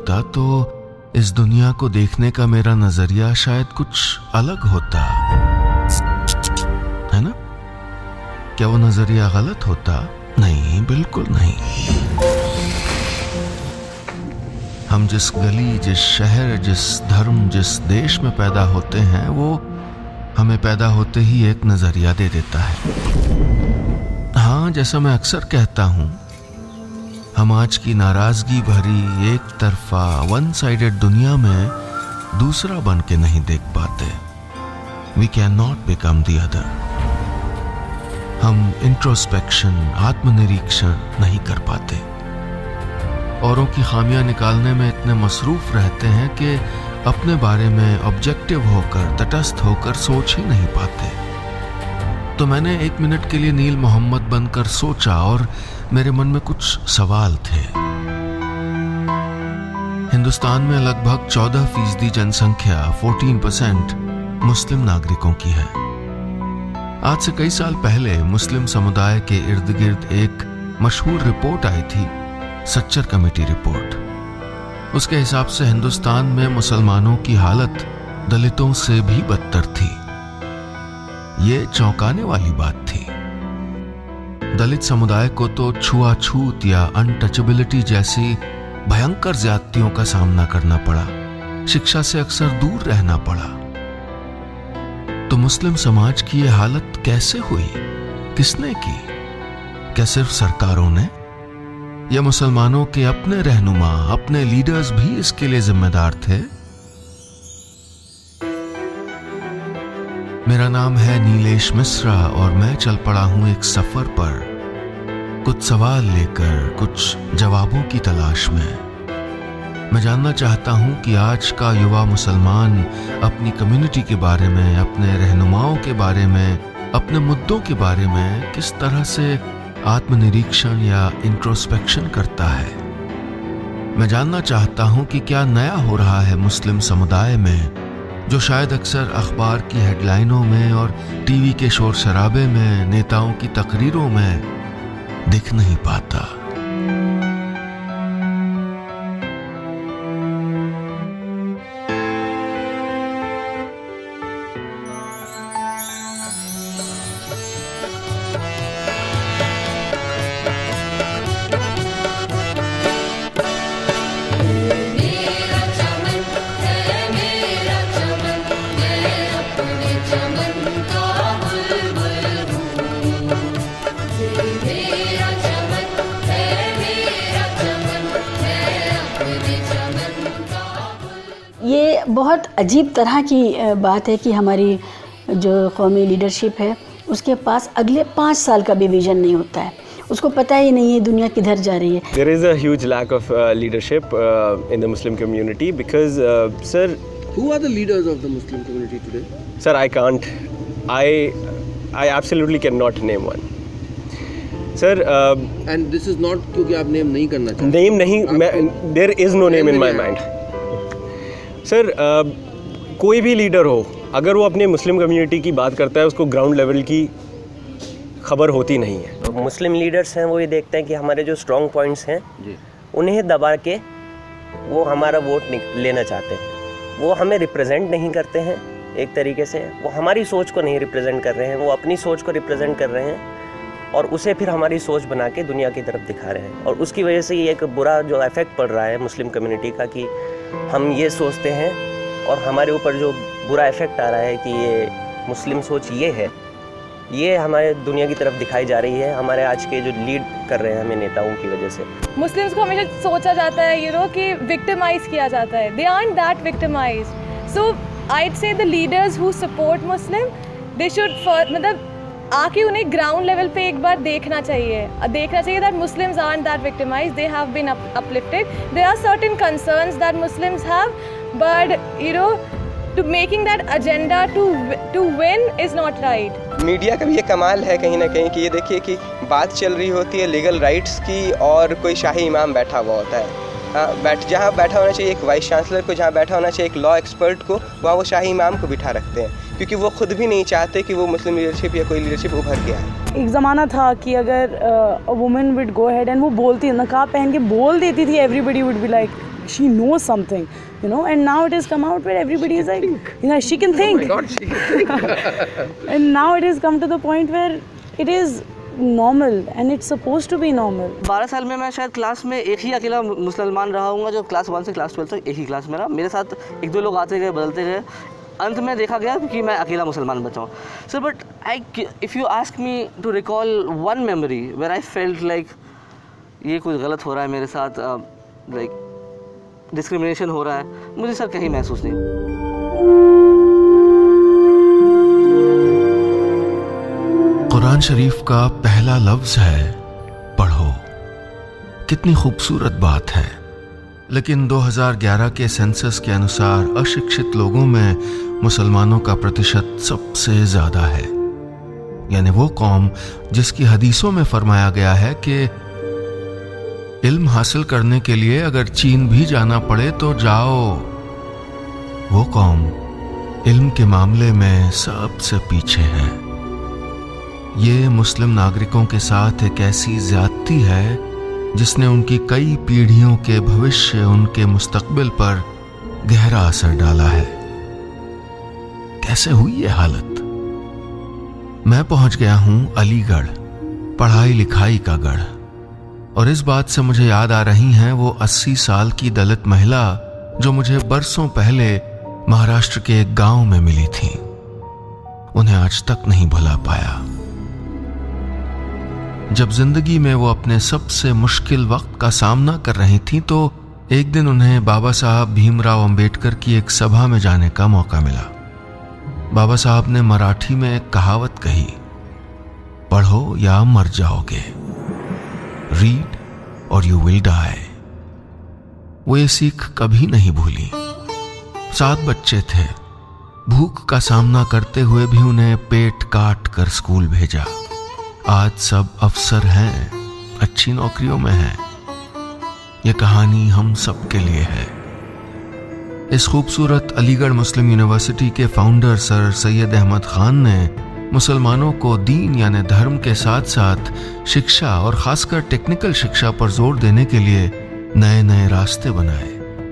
होता तो इस दुनिया को देखने का मेरा नजरिया शायद कुछ अलग होता, है ना? क्या वो नजरिया गलत होता? नहीं, बिल्कुल नहीं। हम जिस गली, जिस शहर, जिस धर्म, जिस देश में पैदा होते हैं, वो हमें पैदा होते ही एक नजरिया दे देता है। हाँ, जैसा मैं अक्सर कहता हूं, हम आज की नाराजगी भरी एक तरफा वन साइडेड दुनिया में दूसरा बन के नहीं देख पाते। We can not become the other. हम इंट्रोस्पेक्शन, आत्मनिरीक्षण नहीं कर पाते। औरों की खामियां निकालने में इतने मसरूफ रहते हैं कि अपने बारे में ऑब्जेक्टिव होकर, तटस्थ होकर सोच ही नहीं पाते। तो मैंने एक मिनट के लिए नील मोहम्मद बनकर सोचा और मेरे मन में कुछ सवाल थे। हिंदुस्तान में लगभग 14% जनसंख्या, 14% मुस्लिम नागरिकों की है। आज से कई साल पहले मुस्लिम समुदाय के इर्द गिर्द एक मशहूर रिपोर्ट आई थी, सच्चर कमेटी रिपोर्ट। उसके हिसाब से हिंदुस्तान में मुसलमानों की हालत दलितों से भी बदतर थी। ये चौंकाने वाली बात थी। दलित समुदाय को तो छुआछूत या अनटचेबिलिटी जैसी भयंकर ज्यादतियों का सामना करना पड़ा, शिक्षा से अक्सर दूर रहना पड़ा। तो मुस्लिम समाज की ये हालत कैसे हुई? किसने की? क्या सिर्फ सरकारों ने? या मुसलमानों के अपने रहनुमा, अपने लीडर्स भी इसके लिए जिम्मेदार थे? मेरा नाम है नीलेश मिश्रा और मैं चल पड़ा हूं एक सफर पर, कुछ सवाल लेकर, कुछ जवाबों की तलाश में। मैं जानना चाहता हूं कि आज का युवा मुसलमान अपनी कम्युनिटी के बारे में, अपने रहनुमाओं के बारे में, अपने मुद्दों के बारे में किस तरह से आत्मनिरीक्षण या इंट्रोस्पेक्शन करता है। मैं जानना चाहता हूं कि क्या नया हो रहा है मुस्लिम समुदाय में, जो शायद अक्सर अखबार की हेडलाइनों में और टीवी के शोर शराबे में, नेताओं की तकरीरों में दिख नहीं पाता। ये बहुत अजीब तरह की बात है कि हमारी जो कौमी लीडरशिप है उसके पास अगले 5 साल का भी विजन नहीं होता है। उसको पता ही नहीं है दुनिया किधर जा रही है। There is a huge lack of leadership in the Muslim community because, sir. Who are the leaders of the Muslim community today? Sir, I can't. I absolutely cannot name one. Sir. And this is not क्योंकि आप name नहीं करना चाहते। Name नहीं, there is no name in my mind. Sir, कोई भी leader हो, अगर वो अपने मुस्लिम कम्युनिटी की बात करता है, उसको ग्राउंड लेवल की खबर होती नहीं है। तो मुस्लिम लीडर्स हैं वो ये देखते हैं कि हमारे जो स्ट्रॉन्ग पॉइंट्स हैं उन्हें दबा के वो हमारा वोट लेना चाहते हैं। वो हमें रिप्रेजेंट नहीं करते हैं एक तरीके से, वो हमारी सोच को नहीं रिप्रेजेंट कर रहे हैं, वो अपनी सोच को रिप्रेजेंट कर रहे हैं और उसे फिर हमारी सोच बना के दुनिया की तरफ दिखा रहे हैं। और उसकी वजह से ये एक बुरा जो इफेक्ट पड़ रहा है मुस्लिम कम्युनिटी का कि हम ये सोचते हैं और हमारे ऊपर जो बुरा इफेक्ट आ रहा है कि ये मुस्लिम सोच ये है, ये हमारे दुनिया की तरफ दिखाई जा रही है हमारे आज के जो लीड कर रहे हैं हमें नेताओं की वजह से। मुस्लिम्स को हमेशा सोचा जाता है कि विक्टिमाइज किया जाता है। They aren't that victimized. So I'd say the leaders who support Muslim they should मतलब आके उन्हें ग्राउंड लेवल पे एक बार देखना चाहिए that Muslims aren't that victimized, they have been uplifted. There are certain concerns that Muslims have, but to making that agenda to win is not right. Media का भी ये कमाल है कहीं ना कहीं कि ये देखिए कि बात चल रही होती है लीगल राइट्स की और कोई शाही इमाम बैठा हुआ होता है। जहाँ बैठा होना चाहिए एक वाइस चांसलर को, जहाँ बैठा होना चाहिए एक लॉ एक्सपर्ट को, वहाँ वो शाही इमाम को बिठा रखते हैं क्योंकि वो खुद भी नहीं चाहते कि वो मुस्लिम लीडरशिप या कोई लीडरशिप उभर के आए। एक ज़माना था कि अगर a woman would go ahead and वो बोलती, नकाब पहन के बोल देती थी, everybody would be like she knows something, you know, and now it has come out where everybody is like, you know, she can think. Oh my God, she can think. And now it has come to the point where it is normal and it's supposed to be normal. 12 साल में मैं शायद class में एक ही अकेला मुसलमान रहा हूँगा जो क्लास 1 से क्लास 12 तक एक ही क्लास में रहा। मेरे साथ एक दो लोग आते गए, बदलते गए, अंत में देखा गया कि मैं अकेला मुसलमान बचा हूँ। So but if you ask me to recall one memory where I felt like ये कुछ गलत हो रहा है मेरे साथ, लाइक डिस्क्रिमिनेशन हो रहा है, मुझे सर कहीं महसूस नहीं। कुरान शरीफ का पहला लफ्ज है पढ़ो। कितनी खूबसूरत बात है, लेकिन 2011 के सेंसस के अनुसार अशिक्षित लोगों में मुसलमानों का प्रतिशत सबसे ज्यादा है। यानी वो कौम जिसकी हदीसों में फरमाया गया है कि इल्म हासिल करने के लिए अगर चीन भी जाना पड़े तो जाओ, वो कौम इल्म के मामले में सबसे पीछे है। ये मुस्लिम नागरिकों के साथ एक ऐसी ज्यादती है जिसने उनकी कई पीढ़ियों के भविष्य, उनके मुस्तकबिल पर गहरा असर डाला है। कैसे हुई ये हालत? मैं पहुंच गया हूं अलीगढ़, पढ़ाई लिखाई का गढ़, और इस बात से मुझे याद आ रही हैं वो 80 साल की दलित महिला जो मुझे बरसों पहले महाराष्ट्र के एक गांव में मिली थी। उन्हें आज तक नहीं भुला पाया। जब जिंदगी में वो अपने सबसे मुश्किल वक्त का सामना कर रही थी तो एक दिन उन्हें बाबा साहब भीमराव अंबेडकर की एक सभा में जाने का मौका मिला। बाबा साहब ने मराठी में एक कहावत कही, पढ़ो या मर जाओगे, रीड और यू विल डाई। वो ये सीख कभी नहीं भूली। 7 बच्चे थे, भूख का सामना करते हुए भी उन्हें पेट काट कर स्कूल भेजा। आज सब अफसर हैं, अच्छी नौकरियों में हैं। यह कहानी हम सब के लिए है। इस खूबसूरत अलीगढ़ मुस्लिम यूनिवर्सिटी के फाउंडर सर सैयद अहमद खान ने मुसलमानों को दीन यानी धर्म के साथ साथ शिक्षा और खासकर टेक्निकल शिक्षा पर जोर देने के लिए नए नए रास्ते बनाए।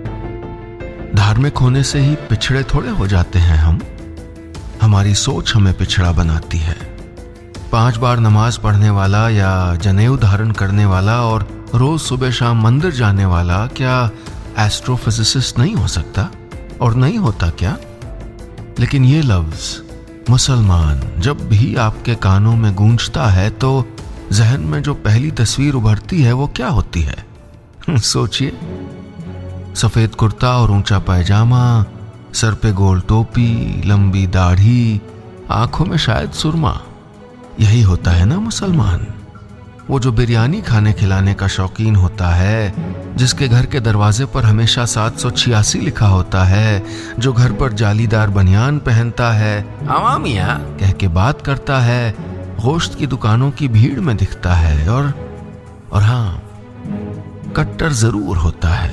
धार्मिक होने से ही पिछड़े थोड़े हो जाते हैं हम। हमारी सोच हमें पिछड़ा बनाती है। 5 बार नमाज पढ़ने वाला या जनेऊ धारण करने वाला और रोज सुबह शाम मंदिर जाने वाला क्या एस्ट्रोफिजिसिस्ट नहीं हो सकता? और नहीं होता क्या? लेकिन ये लफ्ज मुसलमान जब भी आपके कानों में गूंजता है तो जहन में जो पहली तस्वीर उभरती है वो क्या होती है? सोचिए, सफेद कुर्ता और ऊंचा पैजामा, सर पे गोल टोपी, लंबी दाढ़ी, आंखों में शायद सुरमा। यही होता है ना मुसलमान। वो जो बिरयानी खाने खिलाने का शौकीन होता है, जिसके घर के दरवाजे पर हमेशा 786 लिखा होता है, जो घर पर जालीदार बनियान पहनता है, आवामिया कह के बात करता है, गोश्त की दुकानों की भीड़ में दिखता है और हाँ, कट्टर जरूर होता है।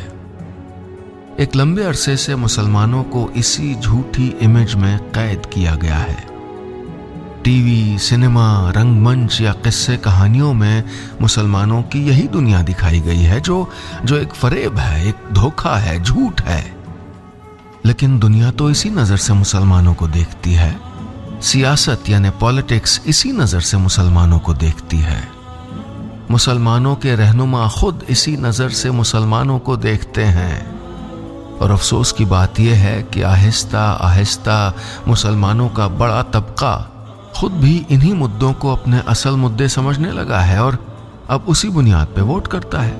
एक लंबे अरसे से मुसलमानों को इसी झूठी इमेज में कैद किया गया है। टीवी, सिनेमा, रंगमंच या किस्से कहानियों में मुसलमानों की यही दुनिया दिखाई गई है जो एक फरेब है, एक धोखा है, झूठ है। लेकिन दुनिया तो इसी नजर से मुसलमानों को देखती है। सियासत यानी पॉलिटिक्स इसी नजर से मुसलमानों को देखती है। मुसलमानों के रहनुमा खुद इसी नजर से मुसलमानों को देखते हैं। और अफसोस की बात यह है कि आहिस्ता आहिस्ता मुसलमानों का बड़ा तबका खुद भी इन्हीं मुद्दों को अपने असल मुद्दे समझने लगा है और अब उसी बुनियाद पे वोट करता है।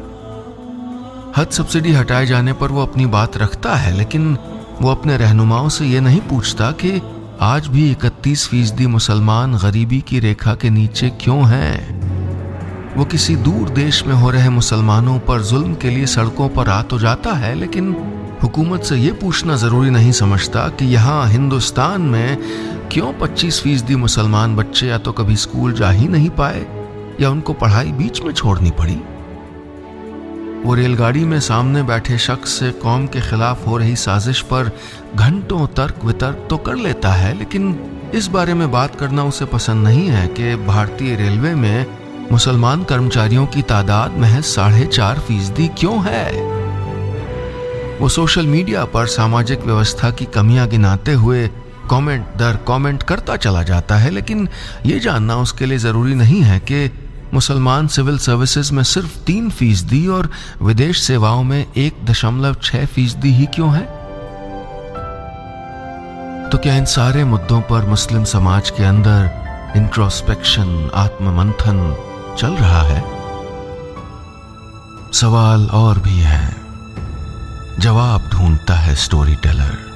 हज सब्सिडी हटाए जाने पर वो अपनी बात रखता है, लेकिन वो अपने रहनुमाओं से ये नहीं पूछता कि आज भी 31% मुसलमान गरीबी की रेखा के नीचे क्यों हैं। वो किसी दूर देश में हो रहे मुसलमानों पर जुल्म के लिए सड़कों पर आ तो जाता है, लेकिन हुकूमत से ये पूछना जरूरी नहीं समझता कि यहाँ हिंदुस्तान में क्यों 25% मुसलमान बच्चे या तो कभी स्कूल जा ही नहीं पाए या उनको पढ़ाई बीच में छोड़नी पड़ी। वो रेलगाड़ी में सामने बैठे शख्स से कौम के खिलाफ हो रही साजिश पर घंटों तर्क वितर्क तो कर लेता है, लेकिन इस बारे में बात करना उसे पसंद नहीं है कि भारतीय रेलवे में मुसलमान कर्मचारियों की तादाद महज 4.5% क्यों है। वो सोशल मीडिया पर सामाजिक व्यवस्था की कमियां गिनाते हुए कमेंट दर कमेंट करता चला जाता है, लेकिन ये जानना उसके लिए जरूरी नहीं है कि मुसलमान सिविल सर्विसेज में सिर्फ 3% और विदेश सेवाओं में 1.6% ही क्यों है। तो क्या इन सारे मुद्दों पर मुस्लिम समाज के अंदर इंट्रोस्पेक्शन, आत्ममंथन चल रहा है? सवाल और भी है, जवाब ढूंढता है स्टोरी टेलर।